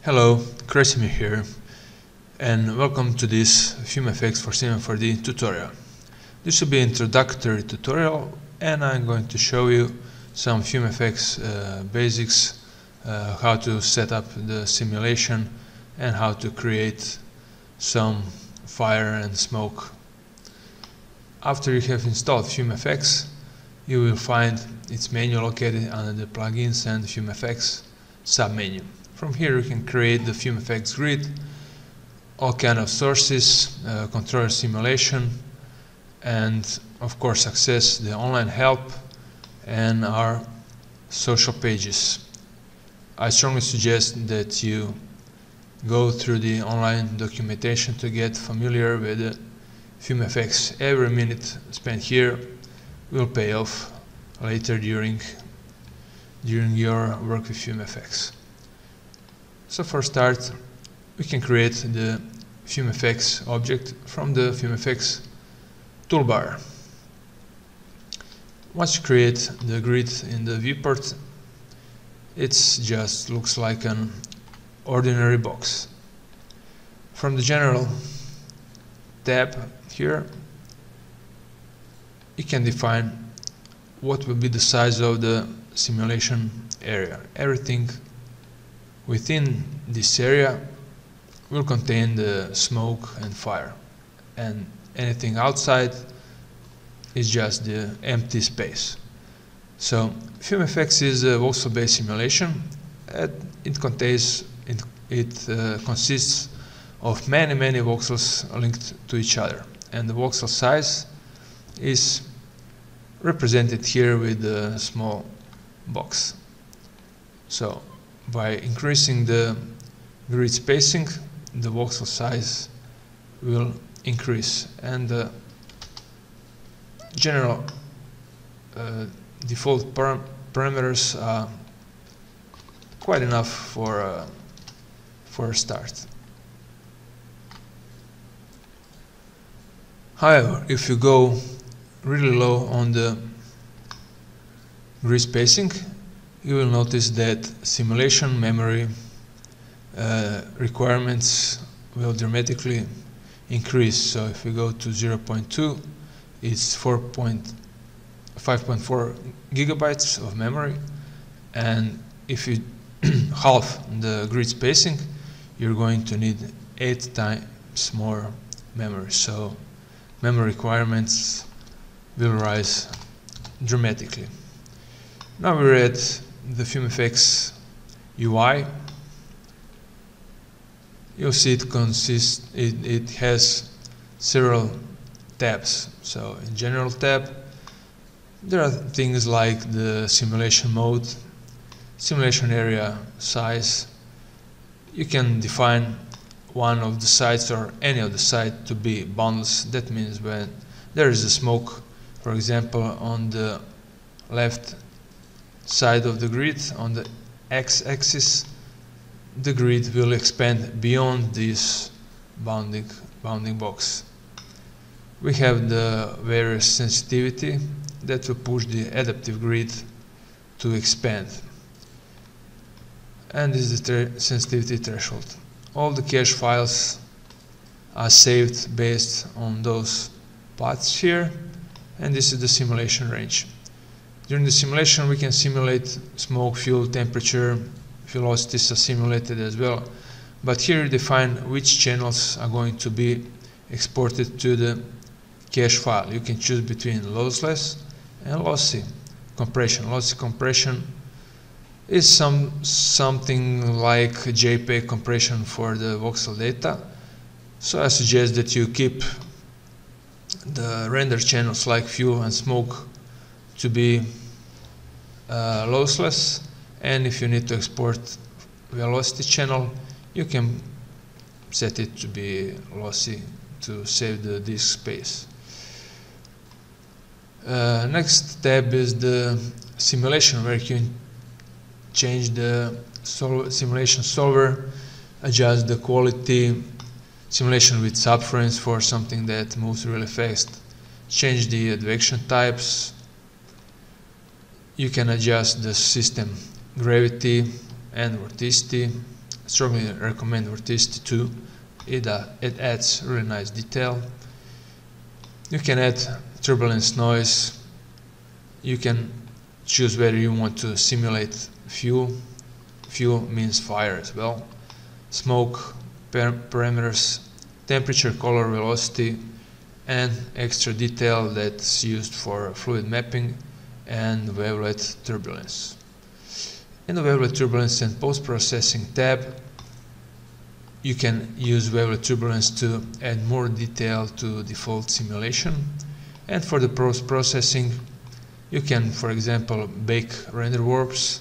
Hello, Krasimir here, and welcome to this FumeFX for Cinema 4D tutorial. This will be an introductory tutorial, and I'm going to show you some FumeFX basics, how to set up the simulation and how to create some fire and smoke. After you have installed FumeFX, you will find its menu located under the plugins and FumeFX submenu. From here you can create the FumeFX grid, all kind of sources, controller simulation, and of course access the online help and our social pages. I strongly suggest that you go through the online documentation to get familiar with the FumeFX. Every minute spent here will pay off later during your work with FumeFX. So for start, we can create the FumeFX object from the FumeFX toolbar. Once you create the grid in the viewport, it just looks like an ordinary box. From the general tab here, you can define what will be the size of the simulation area. Everything within this area will contain the smoke and fire, and anything outside is just the empty space. So FumeFX is a voxel-based simulation. It consists of many voxels linked to each other, and the voxel size is represented here with a small box. So by increasing the grid spacing, the voxel size will increase, and the general default parameters are quite enough for a start. However, if you go really low on the grid spacing, you will notice that simulation memory requirements will dramatically increase. So if we go to 0.2, it's 5.4 gigabytes of memory, and if you half the grid spacing, you're going to need 8 times more memory. So memory requirements will rise dramatically. Now we're at the FumeFX UI. You'll see it has several tabs. So in general tab, there are things like the simulation mode, simulation area size. You can define one of the sides or any of the sides to be boundless. That means when there is a smoke, for example, on the left side of the grid, on the x-axis, the grid will expand beyond this bounding box. We have the various sensitivity that will push the adaptive grid to expand, and this is the sensitivity threshold. All the cache files are saved based on those paths here, and this is the simulation range. During the simulation we can simulate smoke, fuel, temperature, velocities are simulated as well, but here you define which channels are going to be exported to the cache file. You can choose between lossless and lossy compression. Lossy compression is something like JPEG compression for the voxel data, so I suggest that you keep the render channels like fuel and smoke to be lossless, and if you need to export velocity channel, you can set it to be lossy to save the disk space. Next tab is the simulation, where you can change the simulation solver, adjust the quality, simulation with subframes for something that moves really fast, change the advection types. You can adjust the system gravity and vorticity, strongly recommend Vorticity 2. It adds really nice detail. You can add turbulence noise. You can choose whether you want to simulate fuel. Fuel means fire as well. Smoke parameters, temperature, color, velocity, and extra detail that's used for fluid mapping and wavelet turbulence. In the wavelet turbulence and post-processing tab, you can use wavelet turbulence to add more detail to default simulation. And for the post-processing, you can, for example, bake render warps,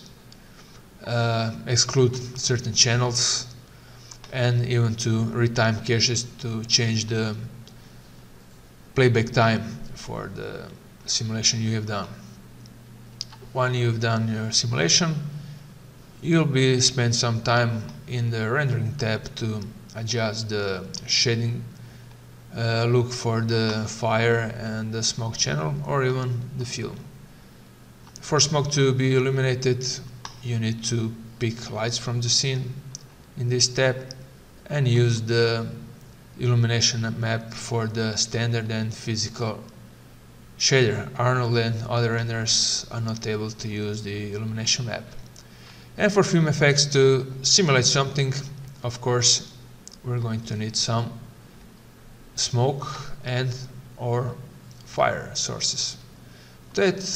exclude certain channels, and even to retime caches to change the playback time for the simulation you have done. When you've done your simulation, you'll be spend some time in the rendering tab to adjust the shading, look for the fire and the smoke channel, or even the fuel. For smoke to be illuminated, you need to pick lights from the scene in this tab and use the illumination map for the standard and physical shader. Arnold and other renderers are not able to use the illumination map. And for FumeFX to simulate something, of course, we're going to need some smoke and or fire sources. To add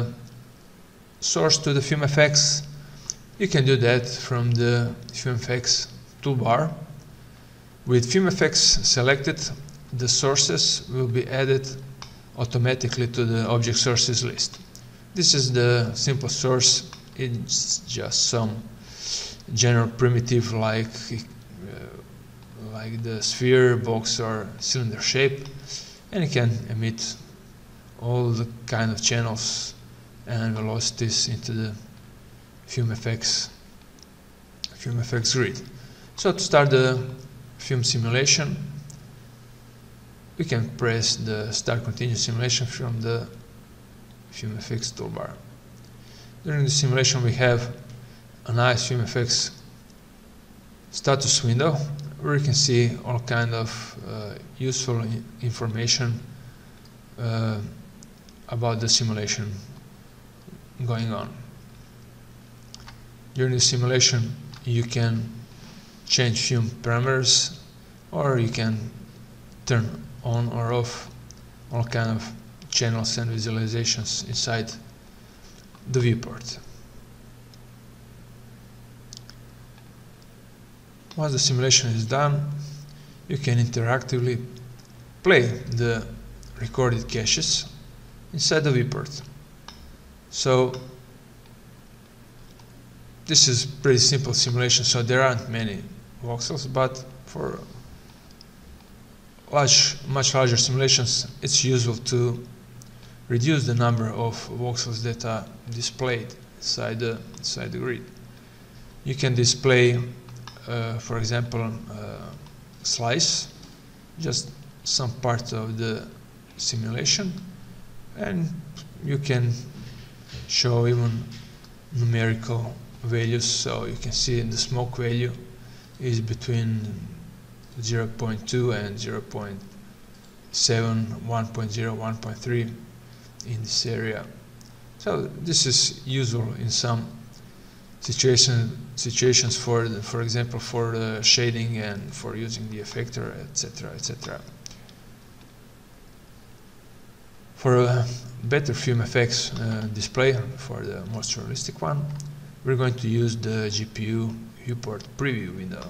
source to the FumeFX, you can do that from the FumeFX toolbar. With FumeFX selected, the sources will be added automatically to the object sources list. This is the simple source. It's just some general primitive like the sphere, box, or cylinder shape, and it can emit all the kind of channels and velocities into the FumeFX grid. So to start the Fume simulation, we can press the Start Continuous Simulation from the FumeFX toolbar. During the simulation, we have a nice FumeFX status window where you can see all kind of useful information about the simulation going on. During the simulation, you can change fume parameters, or you can turn on or off all kind of channels and visualizations inside the viewport. Once the simulation is done, you can interactively play the recorded caches inside the viewport. So this is pretty simple simulation, so there aren't many voxels, but for much larger simulations, it's useful to reduce the number of voxels that are displayed inside the grid. You can display, for example, slice, just some part of the simulation, and you can show even numerical values. So you can see the smoke value is between 0.2 and 0.7, 1.0, 1.3 in this area. So this is useful in some situations for example, for the shading and for using the effector, etc., etc. For a better FumeFX display, for the most realistic one, we're going to use the GPU viewport preview window.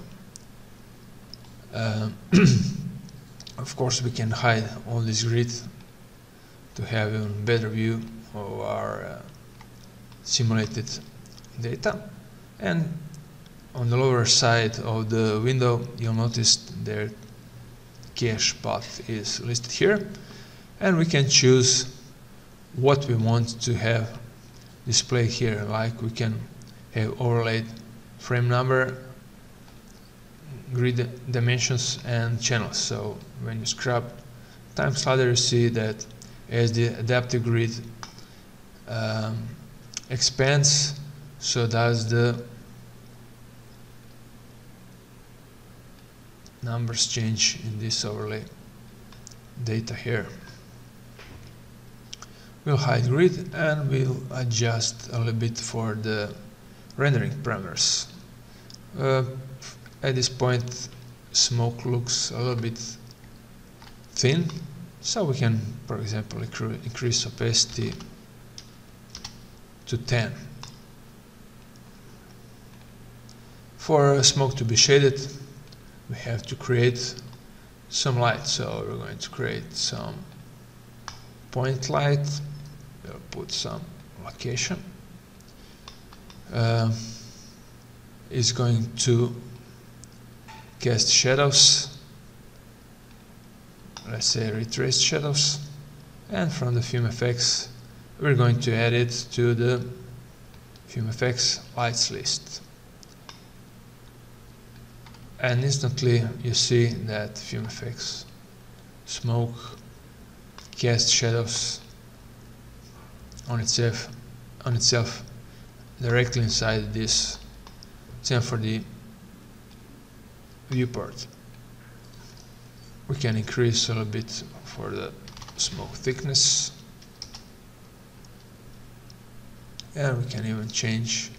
Of course, we can hide all this grid to have a better view of our simulated data. And on the lower side of the window, you'll notice their cache path is listed here, and we can choose what we want to have displayed here. Like we can have overlaid frame number, grid dimensions, and channels. So when you scrub time slider, you see that as the adaptive grid expands, so does the numbers change in this overlay data here. We'll hide grid and we'll adjust a little bit for the rendering parameters. At this point, smoke looks a little bit thin, so we can, for example, increase opacity to 10. For smoke to be shaded, we have to create some light, so we're going to create some point light. We'll put some location. It's going to cast shadows, let's say retraced shadows, and from the FumeFX we're going to add it to the FumeFX lights list. And instantly you see that FumeFX smoke cast shadows on itself directly inside this Cine4D viewport. We can increase a little bit for the smoke thickness, and we can even change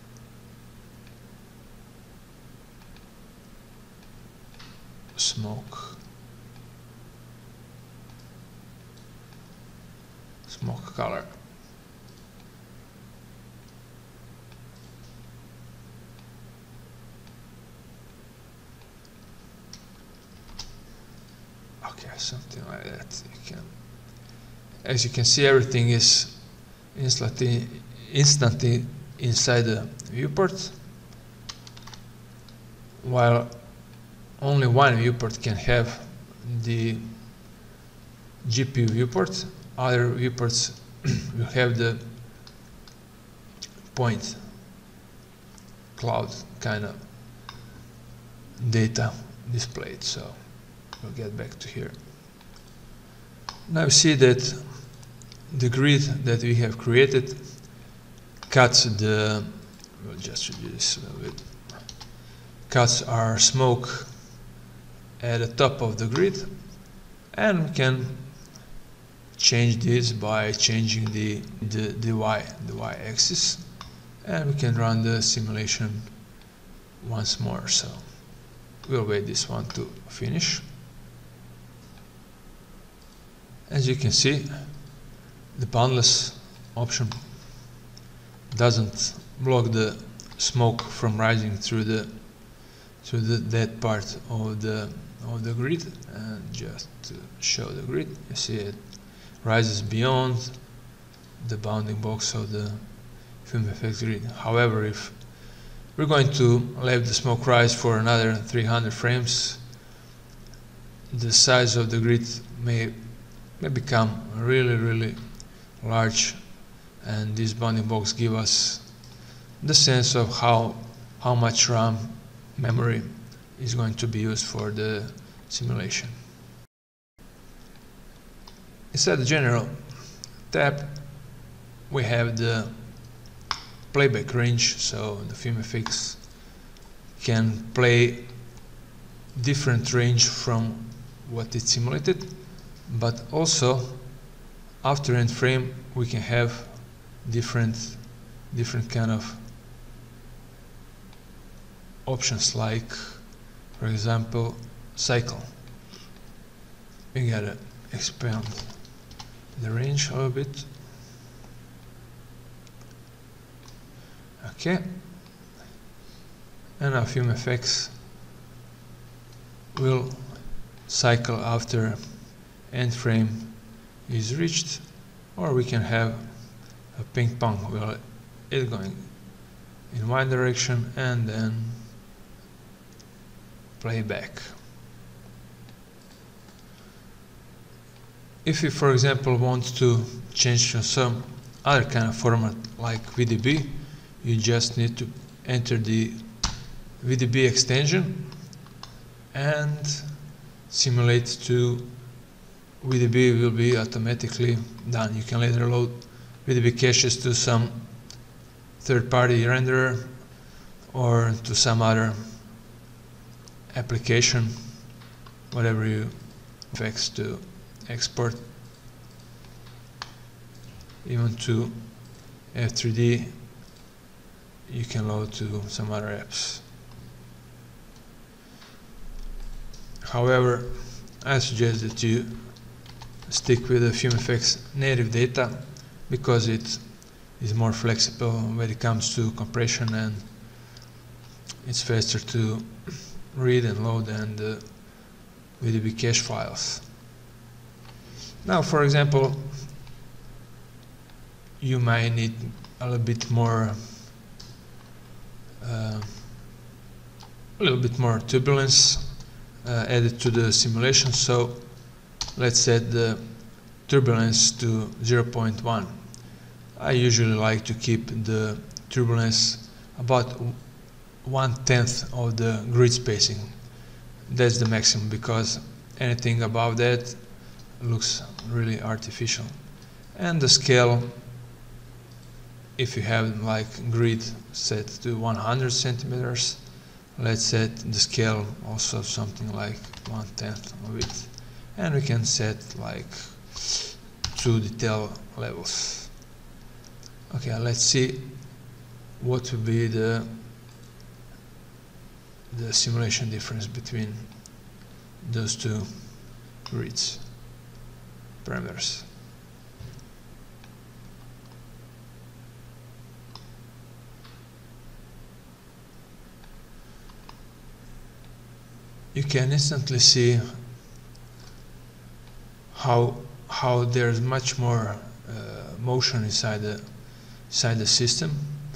smoke color. Okay, something like that. As you can see, everything is instantly inside the viewport, while only one viewport can have the GPU viewport. Other viewports will have the point cloud kind of data displayed. So we'll get back to here. Now you see that the grid that we have created cuts the, we'll just reduce this a little bit, cuts our smoke at the top of the grid, and we can change this by changing the y-axis, and we can run the simulation once more. So we'll wait this one to finish. As you can see, the boundless option doesn't block the smoke from rising through that part of the grid. And just to show the grid, you see it rises beyond the bounding box of the FumeFX grid. However, if we're going to let the smoke rise for another 300 frames, the size of the grid may become really large, and this bounding box gives us the sense of how much RAM memory is going to be used for the simulation. Inside the General tab, we have the playback range, so the FumeFX can play different range from what it simulated, but also after end frame we can have different kind of options, like for example cycle. We gotta expand the range a little bit. Okay, and now FumeFX will cycle after end frame is reached, or we can have a ping pong where it's going in one direction and then play back. If you, for example, want to change to some other kind of format like VDB, you just need to enter the VDB extension and simulate to VDB will be automatically done. You can later load VDB caches to some third-party renderer or to some other application whatever you effects to export, even to F3D you can load to some other apps. However, I suggest that you stick with the FumeFX native data because it is more flexible when it comes to compression, and it's faster to read and load than the VDB cache files. Now, for example, you might need a little bit more turbulence added to the simulation, so let's set the turbulence to 0.1. I usually like to keep the turbulence about 1/10 of the grid spacing. That's the maximum, because anything above that looks really artificial. And the scale, if you have like grid set to 100 centimeters, let's set the scale also something like 1/10 of it, and we can set like 2 detail levels. Okay, let's see what will be the simulation difference between those two grids parameters. You can instantly see how there's much more motion inside the system.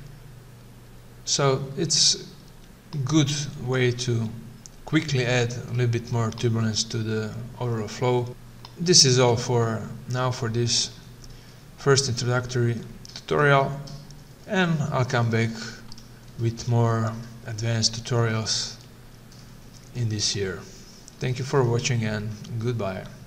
So it's a good way to quickly add a little bit more turbulence to the overall flow. This is all for now for this first introductory tutorial, and I'll come back with more advanced tutorials in this year. Thank you for watching, and goodbye.